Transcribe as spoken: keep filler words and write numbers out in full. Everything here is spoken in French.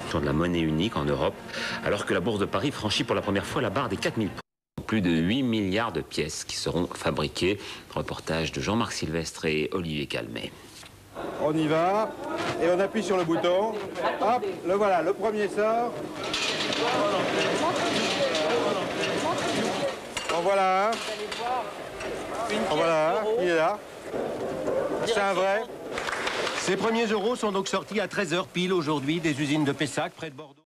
de la monnaie unique en Europe, alors que la Bourse de Paris franchit pour la première fois la barre des quatre mille points. Plus de huit milliards de pièces qui seront fabriquées. Reportage de Jean-Marc Sylvestre et Olivier Calmet. On y va, et on appuie sur le bouton. Hop, le voilà, le premier sort. En voilà un. En voilà un, il est là. C'est un vrai. Ces premiers euros sont donc sortis à treize heures pile aujourd'hui des usines de Pessac, près de Bordeaux.